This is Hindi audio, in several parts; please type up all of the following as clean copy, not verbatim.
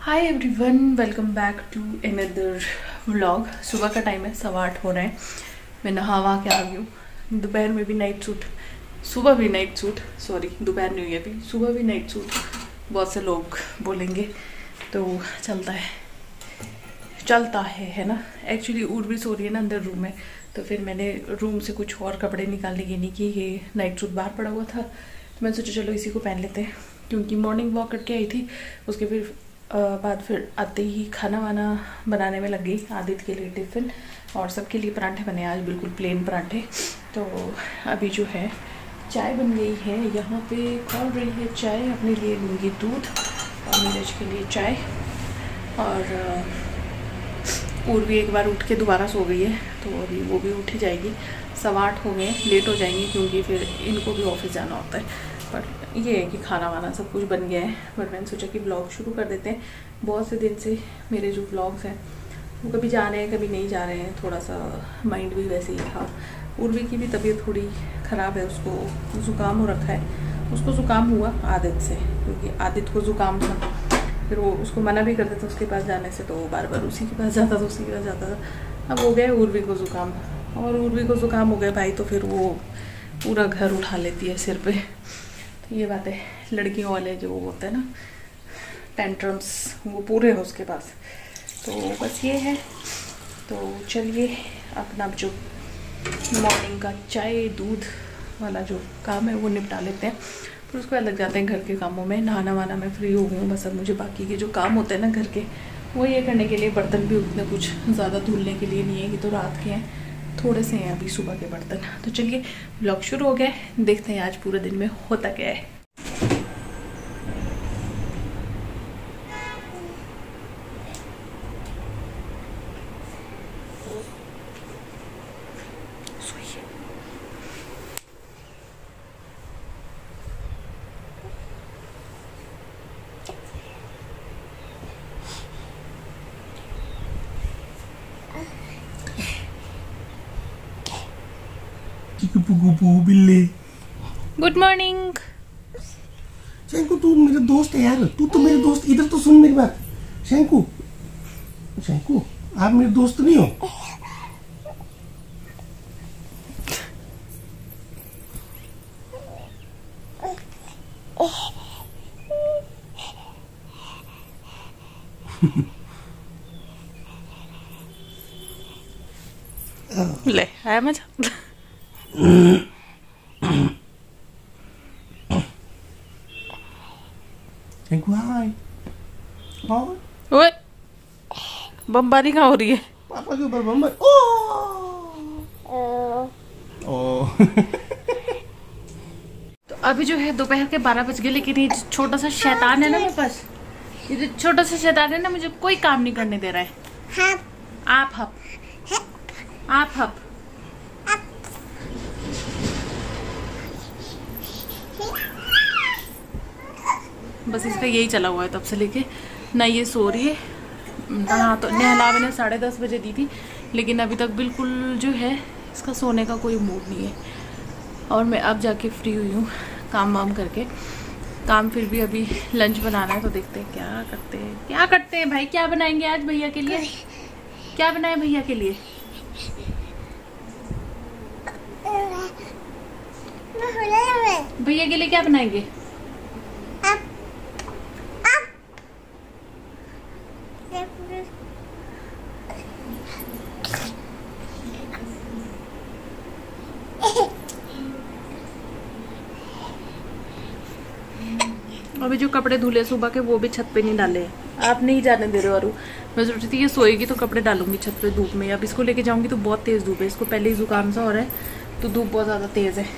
Hi everyone, welcome back to another vlog. सुबह का टाइम है, 8:15 हो रहे हैं। मैं नहा वहा के आ गई हूँ। दोपहर में भी नाइट सूट, सुबह भी नाइट सूट, सॉरी दोपहर नहीं हुई अभी, सुबह भी नाइट सूट। बहुत से लोग बोलेंगे तो चलता है ना। एक्चुअली उर्वी सो रही है ना अंदर रूम में, तो फिर मैंने रूम से कुछ और कपड़े निकालने के नहीं कि ये नाइट सूट बाहर पड़ा हुआ था, तो मैंने सोचा चलो इसी को पहन लेते हैं। क्योंकि मॉर्निंग वॉक करके आई थी, उसके फिर आते ही खाना वाना बनाने में लग गई। आदित्य के लिए टिफ़िन और सबके लिए पराठे बने आज, बिल्कुल प्लेन पराठे। तो अभी जो है चाय बन गई है, यहाँ पे खोल रही है चाय। अपने लिए लूँगी दूध और नीरज के लिए चाय। और उर्वी एक बार उठ के दोबारा सो गई है, तो अभी वो भी उठ ही जाएगी। 8:15 हो गए, लेट हो जाएंगे क्योंकि फिर इनको भी ऑफिस जाना होता है। पर ये है कि खाना वाना सब कुछ बन गया है। पर मैंने सोचा कि ब्लॉग शुरू कर देते हैं। बहुत से दिन से मेरे जो ब्लॉग्स हैं वो कभी जा रहे हैं कभी नहीं जा रहे हैं। थोड़ा सा माइंड भी वैसे ही था। उर्वी की भी तबीयत थोड़ी ख़राब है, उसको ज़ुकाम हो रखा है। उसको ज़ुकाम हुआ आदित्य से, क्योंकि आदित्य को ज़ुकाम था। फिर वो उसको मना भी करते थे उसके पास जाने से, तो वो बार बार उसी के पास जाता था, उसी के पास जाता था। अब हो गया उर्वी को ज़ुकाम, और उर्वी को ज़ुकाम हो गया भाई तो फिर वो पूरा घर उठा लेती है सिर पे। तो ये बात है, लड़कियों वाले जो होते हैं ना टेंट्रम्स, वो पूरे हैं उसके पास। तो बस ये है। तो चलिए अपना जो मॉर्निंग का चाय दूध वाला जो काम है वो निपटा लेते हैं। फिर उसके बाद लग जाते हैं घर के कामों में। नहाना वाना मैं फ्री हो गई हूँ, बस अब मुझे बाकी के जो काम होते हैं ना घर के, वो ये करने के लिए। बर्तन भी उतने कुछ ज़्यादा धुलने के लिए नहीं है, ये तो रात के हैं, थोड़े से हैं अभी सुबह के बर्तन। तो चलिए व्लॉग शुरू हो गया, देखते हैं आज पूरे दिन में होता क्या है। बिल्ले, गुड मॉर्निंग। शैंकू तू मेरा दोस्त है यार, तू तो मेरे दोस्त। इधर तो सुन मेरी बात शैंकू। शैंकू आप मेरे दोस्त नहीं हो। ले आया मजा। शैंकू हाय। ओए बमबारी कहाँ हो रही है? पापा के ऊपर बम। ओ तो अभी जो है दोपहर के 12 बज गए, लेकिन ये छोटा सा शैतान है ना मेरे पास, ये जो छोटा सा शैतान है ना, मुझे कोई काम नहीं करने दे रहा है। आप हप आप हप। बस इसका यही चला हुआ है तब से लेके। ना ये सो रही है, नहा तो नहला मैंने 10:30 बजे दी थी, लेकिन अभी तक बिल्कुल जो है इसका सोने का कोई मूड नहीं है। और मैं अब जाके फ्री हुई हूँ काम वाम करके। काम फिर भी अभी लंच बनाना है, तो देखते हैं क्या करते हैं भाई। क्या बनाएंगे आज भैया के लिए? क्या बनाए भैया के लिए? भैया के लिए क्या बनाएंगे? अभी जो कपड़े धुले सुबह के वो भी छत पे नहीं डाले। आप नहीं जाने दे रहे हो। और मैं सोच रही थी ये सोएगी तो कपड़े डालूंगी छत पे धूप में। अब इसको लेके जाऊंगी तो बहुत तेज धूप है, इसको पहले ही जुकाम सा हो रहा है, तो धूप बहुत ज्यादा तेज है।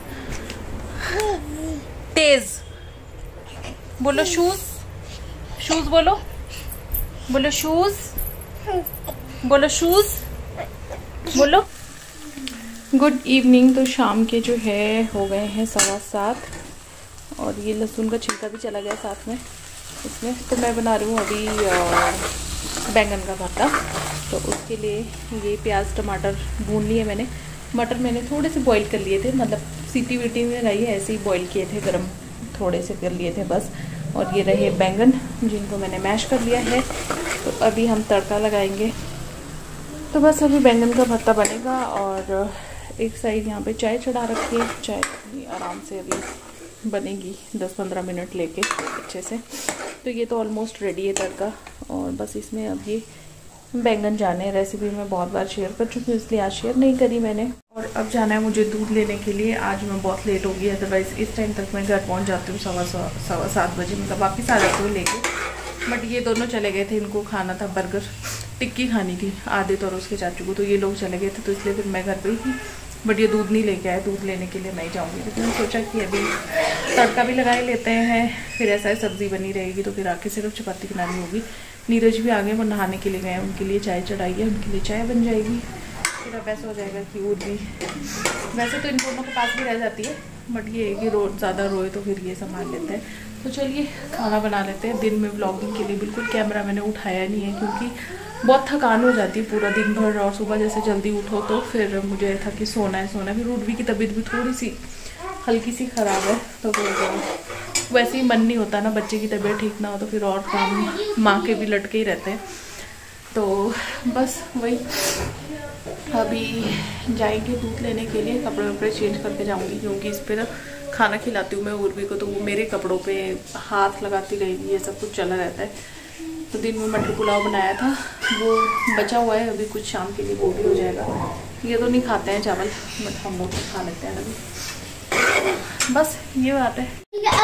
तेज बोलो शूज, शूज बोलो, बोलो शूज, बोलो शूज, बोलो। Good evening. तो शाम के जो है हो गए हैं 7:15, और ये लहसुन का छिलका भी चला गया साथ में इसमें। तो मैं बना रही हूँ अभी बैंगन का भरता। तो उसके लिए ये प्याज टमाटर भून लिए मैंने। मटर मैंने थोड़े से बॉईल कर लिए थे, मतलब सीटी वीटी में लगाई है, ऐसे ही बॉईल किए थे, गरम थोड़े से कर लिए थे बस। और ये रहे बैंगन जिनको मैंने मैश कर लिया है। तो अभी हम तड़का लगाएंगे। तो बस अभी बैंगन का भरता बनेगा और एक साइड यहाँ पे चाय चढ़ा रखी है। चाय आराम से अभी बनेगी 10-15 मिनट लेके अच्छे से। तो ये तो ऑलमोस्ट रेडी है तड़का और बस इसमें अब ये बैंगन जाने। रेसिपी मैं बहुत बार शेयर कर चुकी हूँ इसलिए आज शेयर नहीं करी मैंने। और अब जाना है मुझे दूध लेने के लिए। आज मैं बहुत लेट हो गई, अदरवाइज़ इस टाइम तक मैं घर पहुँच जाती हूँ 7:15 बजे, मतलब वापस आ जाती हूँ लेके। बट ये दोनों चले गए थे, इनको खाना था बर्गर टिक्की खानी थी आदित्य और उसके चाचू को, तो ये लोग चले गए थे तो इसलिए फिर मैं घर पे ही थी। बट ये दूध नहीं लेके आए, दूध लेने के लिए मैं ही जाऊँगी। तो मैंने सोचा कि अभी तड़का भी लगा ही लेते हैं, फिर ऐसा ही सब्ज़ी बनी रहेगी तो फिर आके सिर्फ चपाती बनानी होगी। नीरज भी आ गए, वो नहाने के लिए गए, उनके लिए चाय चढ़ाई है, उनके लिए चाय बन जाएगी। फिर अब ऐसा हो जाएगा कि और भी वैसे तो इन दोनों के पास भी रह जाती है, बट ये है कि रोज ज़्यादा रोए तो फिर ये संभाल लेते हैं। तो चलिए खाना बना लेते हैं। दिन में व्लॉगिंग के लिए बिल्कुल कैमरा मैंने उठाया नहीं है क्योंकि बहुत थकान हो जाती है पूरा दिन भर, और सुबह जैसे जल्दी उठो तो फिर मुझे था कि सोना है। फिर उर्वी की तबीयत भी थोड़ी सी हल्की सी ख़राब है, तो फिर वैसे ही मन नहीं होता ना, बच्चे की तबीयत ठीक ना हो तो फिर और काम माँ के भी लटके ही रहते हैं। तो बस वही अभी जाएंगे दूध लेने के लिए। कपड़े वपड़े चेंज करके जाऊंगी क्योंकि इस पर खाना खिलाती हूँ मैं उर्वी को, तो वो मेरे कपड़ों पे हाथ लगाती रहेगी, ये सब कुछ चला रहता है। तो दिन में मटर पुलाव बनाया था, वो बचा हुआ है, अभी कुछ शाम के लिए वो भी हो जाएगा। ये तो नहीं खाते हैं चावल, बट हम लोग खा लेते हैं अभी। बस ये बात है।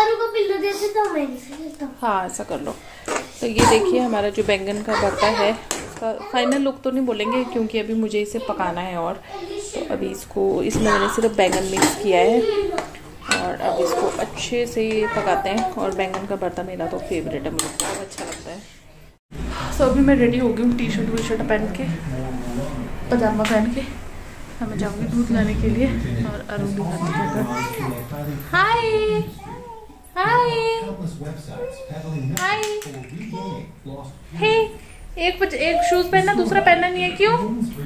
हाँ ऐसा कर लो। तो ये देखिए हमारा जो बैंगन का भरता है, इसका फाइनल लुक तो नहीं बोलेंगे क्योंकि अभी मुझे इसे पकाना है। और तो अभी इसमें मैंने सिर्फ बैंगन मिक्स किया है और अब इसको अच्छे से पकाते हैं। और बैंगन का भरता मेरा तो फेवरेट है, मुझे बहुत अच्छा लगता है। तो अभी मैं रेडी हो गई हूँ, टी शर्ट वी शर्ट पहन के, पजामा पहन के। मैं जाऊँगी दूध लाने के लिए और अरुण भी हाय हाय हाय हे। एक शूज पहनना, दूसरा पहनना नहीं है, क्यों?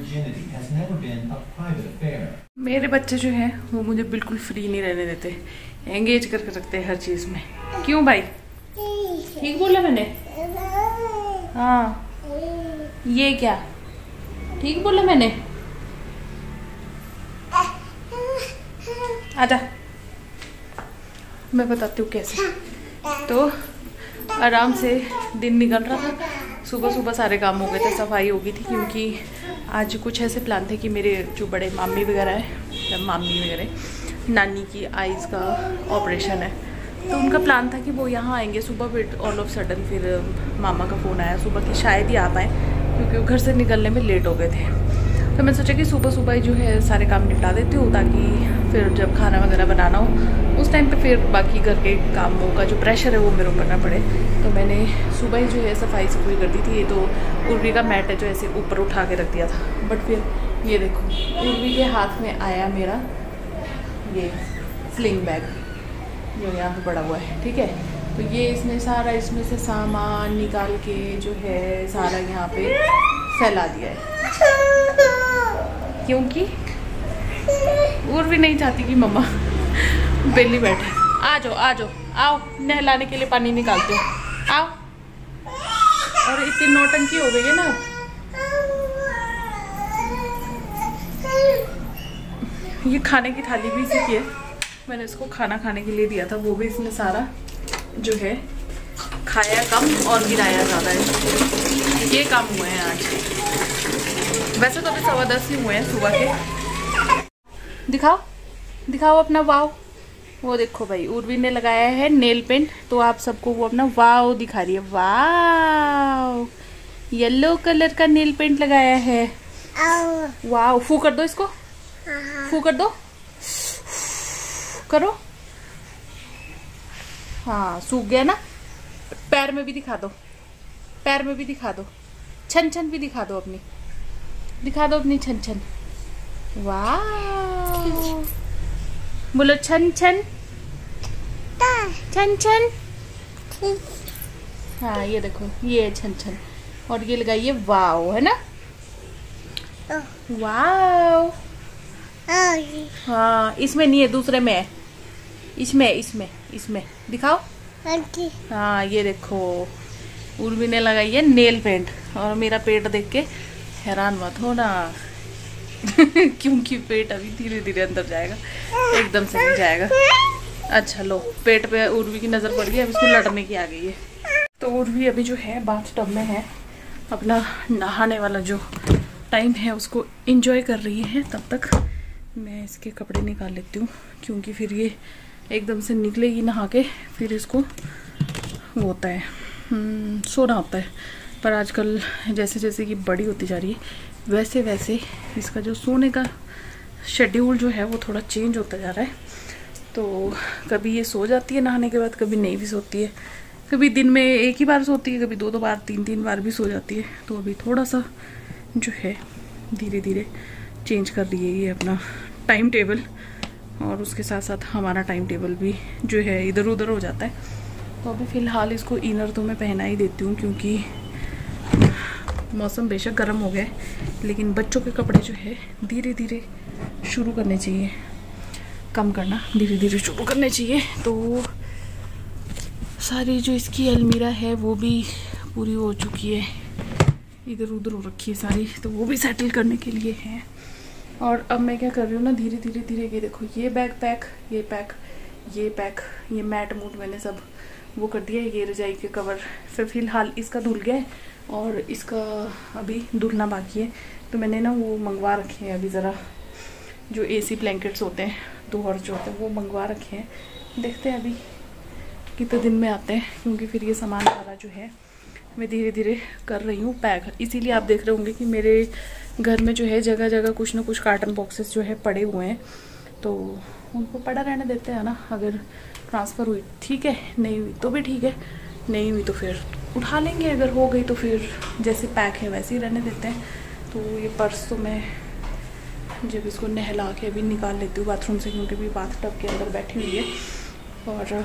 मेरे बच्चे जो हैं वो मुझे बिल्कुल फ्री नहीं रहने देते, एंगेज करके रखते हैं हर चीज में। क्यों भाई? ठीक बोला मैंने? हाँ ये क्या ठीक बोला मैंने? आजा मैं बताती हूँ कैसे। तो आराम से दिन निकल रहा था, सुबह सुबह सारे काम हो गए थे, सफाई हो गई थी क्योंकि आज कुछ ऐसे प्लान थे कि मेरे जो बड़े मामी वगैरह है, मामी वगैरह नानी की आईज़ का ऑपरेशन है, तो उनका प्लान था कि वो यहाँ आएंगे सुबह। फिर ऑल ऑफ सडन फिर मामा का फ़ोन आया सुबह कि शायद ही आ पाए क्योंकि वो घर से निकलने में लेट हो गए थे। तो मैं सोचा कि सुबह सुबह ही जो है सारे काम निपटा देती हूँ ताकि फिर जब खाना वगैरह बनाना हो उस टाइम पे फिर बाकी घर के कामों का जो प्रेशर है वो मेरे ऊपर ना पड़े। तो मैंने सुबह ही जो है सफाई सफाई कर दी थी। ये तो उर्वी का मैट है जो ऐसे ऊपर उठा के रख दिया था, बट फिर ये देखो उर्वी के हाथ में आया मेरा ये स्लिंग बैग जो यहाँ पे पड़ा हुआ है, ठीक है। तो ये इसने सारा इसमें से सामान निकाल के जो है सारा यहाँ पे फैला दिया है क्योंकि उर्वी नहीं चाहती कि मम्मा बेली बैठे। आ जाओ आओ, नहलाने के लिए पानी निकालते हो, आओ। और इतनी नौटंकी हो गई है ना, ये खाने की थाली भी इसी की है, मैंने इसको खाना खाने के लिए दिया था, वो भी इसने सारा जो है खाया कम और गिराया ज़्यादा है। ये काम हुए हैं आज। वैसे तो अभी 10:15 ही हुए हैं सुबह के। दिखाओ अपना वाव। वो देखो भाई उर्वी ने लगाया है नेल पेंट, तो आप सबको वो अपना वाव दिखा रही है। वाव येलो कलर का नेल पेंट लगाया है। वाव फू कर दो इसको, फू कर दो, करो। हाँ सूख गया ना। पैर में भी दिखा दो, पैर में भी दिखा दो, छन छन भी दिखा दो अपनी, दिखा दो अपनी छन छन। वाह बोलो छन छन छन छन। हाँ ये देखो ये छन छन, और ये लगाइए वाव, है ना। वाव हाँ इसमें नहीं है, दूसरे में है, इसमें दिखाओ हाँ ये देखो, उर्वी ने लगाई है नेल पेंट, और मेरा पेट देख के हैरान मत हो ना क्योंकि पेट अभी धीरे धीरे अंदर जाएगा, एकदम से नहीं जाएगा। अच्छा लो, पेट पे उर्वी की नज़र पड़ गई, अब इसको लड़ने की आ गई है। तो उर्वी अभी जो है बाथ टब में है, अपना नहाने वाला जो टाइम है उसको एंजॉय कर रही है। तब तक मैं इसके कपड़े निकाल लेती हूँ, क्योंकि फिर ये एकदम से निकलेगी नहा के, फिर इसको वो होता है सोना होता है। पर आजकल जैसे जैसे कि बड़ी होती जा रही है वैसे वैसे इसका जो सोने का शेड्यूल जो है वो थोड़ा चेंज होता जा रहा है। तो कभी ये सो जाती है नहाने के बाद, कभी नहीं भी सोती है, कभी दिन में एक ही बार सोती है, कभी दो बार तीन बार भी सो जाती है। तो अभी थोड़ा सा जो है धीरे धीरे चेंज कर रही है ये अपना टाइम टेबल, और उसके साथ साथ हमारा टाइम टेबल भी जो है इधर उधर हो जाता है। तो अभी फ़िलहाल इसको इनर तो मैं पहना ही देती हूँ, क्योंकि मौसम बेशक गर्म हो गया है, लेकिन बच्चों के कपड़े जो है धीरे धीरे शुरू करने चाहिए, कम करना धीरे धीरे शुरू करने चाहिए। तो सारी जो इसकी अलमीरा है वो भी पूरी हो चुकी है, इधर उधर हो रखी है सारी, तो वो भी सेटल करने के लिए है। और अब मैं क्या कर रही हूँ ना, धीरे धीरे धीरे ये देखो, ये बैग पैक, ये पैक, ये पैक, ये मैट मूट मैंने सब वो कर दिया है। ये रजाई के कवर फिर फ़िलहाल इसका धुल गया है, और इसका अभी धुलना बाकी है। तो मैंने ना वो मंगवा रखे हैं अभी, ज़रा जो एसी ब्लैंकेट्स होते हैं 2 और जो होते हैं वो मंगवा रखे हैं। देखते हैं अभी कितने दिन में आते हैं, क्योंकि फिर ये सामान सारा जो है मैं धीरे धीरे कर रही हूँ पैक। इसीलिए आप देख रहे होंगे कि मेरे घर में जो है जगह जगह कुछ ना कुछ कार्टन बॉक्सेस जो है पड़े हुए हैं, तो उनको पड़ा रहने देते हैं ना। अगर ट्रांसफ़र हुई ठीक है, नहीं हुई तो भी ठीक है, नहीं हुई तो फिर उठा लेंगे, अगर हो गई तो फिर जैसे पैक है वैसे ही रहने देते हैं। तो ये पर्स तो मैं जब इसको नहला के अभी निकाल लेती हूँ बाथरूम से, क्योंकि अभी बाथ टब के अंदर बैठी हुई है। और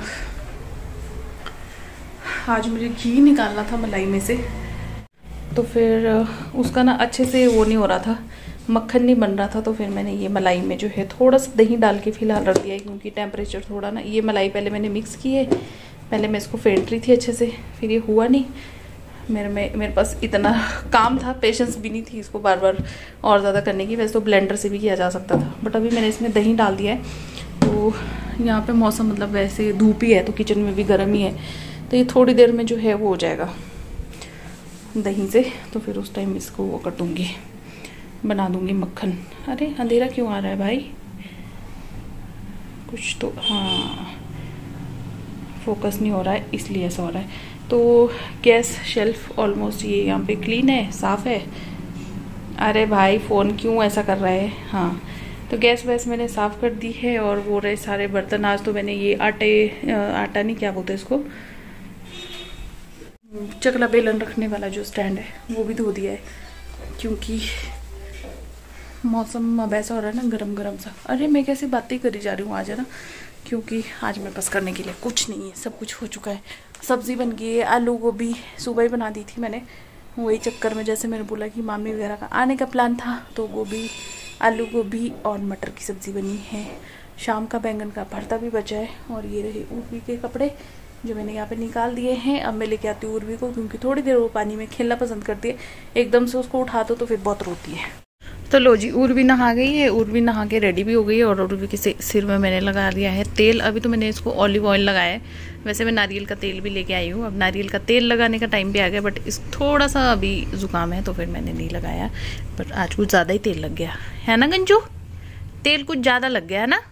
आज मुझे घी निकालना था मलाई में से, तो फिर उसका ना अच्छे से वो नहीं हो रहा था, मक्खन नहीं बन रहा था। तो फिर मैंने ये मलाई में जो है थोड़ा सा दही डाल के फ़िलहाल रख दिया है, क्योंकि टेम्परेचर थोड़ा ना, ये मलाई पहले मैंने मिक्स की है, पहले मैं इसको फेंट रही थी अच्छे से, फिर ये हुआ नहीं। मेरे पास इतना काम था, पेशेंस भी नहीं थी इसको बार बार और ज़्यादा करने की। वैसे तो ब्लेंडर से भी किया जा सकता था, बट अभी मैंने इसमें दही डाल दिया है। तो यहाँ पे मौसम मतलब वैसे धूप ही है, तो किचन में भी गर्म ही है, तो ये थोड़ी देर में जो है वो हो जाएगा दही से। तो फिर उस टाइम इसको वो कर दूँगी, बना दूँगी मक्खन। अरे अंधेरा क्यों आ रहा है भाई, कुछ तो हाँ फोकस नहीं हो रहा है, इसलिए ऐसा हो रहा है। तो गैस शेल्फ ऑलमोस्ट ये यहाँ पे क्लीन है, साफ़ है। अरे भाई फ़ोन क्यों ऐसा कर रहा है। हाँ, तो गैस वैस मैंने साफ़ कर दी है, और वो रहे सारे बर्तन। आज तो मैंने ये आटा नहीं क्या बोलते इसको, चकला बेलन रखने वाला जो स्टैंड है वो भी धो दिया है, क्योंकि मौसम अब ऐसा हो रहा है ना गरम गरम सा। अरे मैं कैसे बातें करी जा रही हूँ आज, है ना, क्योंकि आज मेरे पास करने के लिए कुछ नहीं है, सब कुछ हो चुका है। सब्ज़ी बन गई है, आलू गोभी सुबह ही बना दी थी मैंने, वही चक्कर में जैसे मैंने बोला कि मामी वगैरह का आने का प्लान था, तो गोभी, आलू गोभी और मटर की सब्ज़ी बनी है। शाम का बैंगन का भरता भी बचा है। और ये रहे उर्वी के कपड़े जो मैंने यहाँ पे निकाल दिए हैं। अब मैं लेके आती हूँ उर्वी को, क्योंकि थोड़ी देर वो पानी में खेलना पसंद करती है, एकदम से उसको उठा दो तो फिर बहुत रोती है। तो लो जी, उर्वी नहा गई है, उर्वी नहा के रेडी भी हो गई है, और उर्वी के सिर में मैंने लगा दिया है तेल। अभी तो मैंने इसको ऑलिव ऑयल लगाया है, वैसे मैं नारियल का तेल भी लेके आई हूँ। अब नारियल का तेल लगाने का टाइम भी आ गया, बट इस थोड़ा सा अभी ज़ुकाम है तो फिर मैंने नहीं लगाया। बट आज कुछ ज़्यादा ही तेल लग गया है ना गंजू, तेल कुछ ज़्यादा लग गया है ना।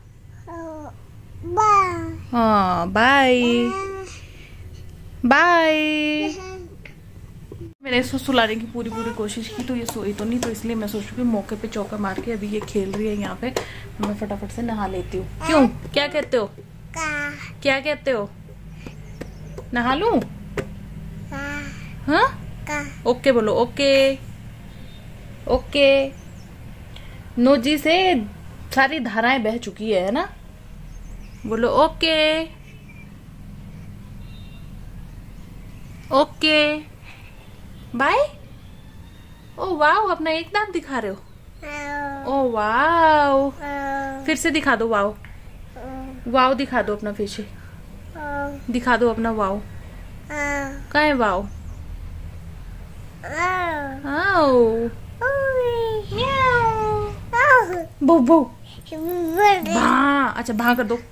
हाँ बाय बाय। मैंने इसको सुलाने की पूरी कोशिश की, तो ये सोई तो नहीं, तो इसलिए मैं सोच रही हूँ मौके पे चौका मार के, अभी ये खेल रही है यहाँ पे, मैं फटाफट से नहा लेती हूँ। क्यों, क्या कहते हो, क्या कहते हो, नहा लूं? हाँ ओके बोलो, ओके ओके। नोजी से सारी धाराएं बह चुकी है ना, बोलो okay okay bye. Oh wow, अपना एक दांत दिखा रहे हो, ओ वाओ, फिर से दिखा दो, वाओ वाओ दिखा दो अपना फिर से। दिखा दो अपना वाव। कहाँ है वाव? बो बो भा। अच्छा भा कर दो।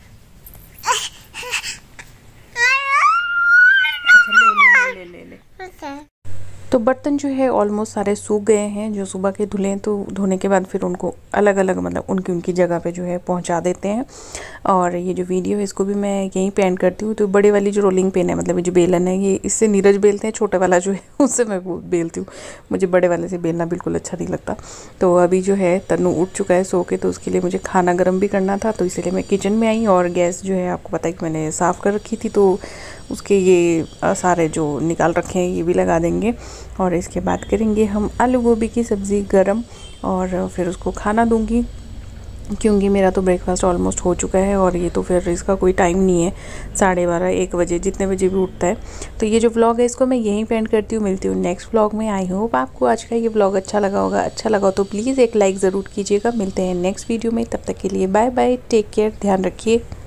अच्छा ले ले ले ले ले। तो बर्तन जो है ऑलमोस्ट सारे सूख गए हैं, जो सुबह के धुले हैं। तो धोने के बाद फिर उनको अलग अलग मतलब उनकी उनकी जगह पे जो है पहुंचा देते हैं। और ये जो वीडियो है इसको भी मैं यहीं पे एंड करती हूँ। तो बड़े वाली जो रोलिंग पिन है मतलब ये जो बेलन है, ये इससे नीरज बेलते हैं, छोटे वाला जो है उससे मैं बेलती हूँ। मुझे बड़े वाले से बेलना बिल्कुल अच्छा नहीं लगता। तो अभी जो है तन्नू उठ चुका है सो के, तो उसके लिए मुझे खाना गर्म भी करना था, तो इसलिए मैं किचन में आई। और गैस जो है आपको पता है कि मैंने साफ़ कर रखी थी, तो उसके ये सारे जो निकाल रखे हैं ये भी लगा देंगे। और इसके बाद करेंगे हम आलू गोभी की सब्ज़ी गरम, और फिर उसको खाना दूंगी, क्योंकि मेरा तो ब्रेकफास्ट ऑलमोस्ट हो चुका है। और ये तो फिर इसका कोई टाइम नहीं है, 12:30 1 बजे जितने बजे भी उठता है। तो ये जो व्लॉग है इसको मैं यहीं पे एंड करती हूँ। मिलती हूँ नेक्स्ट व्लॉग में। आई होप आपको आज का ये व्लॉग अच्छा लगा होगा। अच्छा लगा तो प्लीज़ एक लाइक ज़रूर कीजिएगा। मिलते हैं नेक्स्ट वीडियो में, तब तक के लिए बाय बाय, टेक केयर, ध्यान रखिए।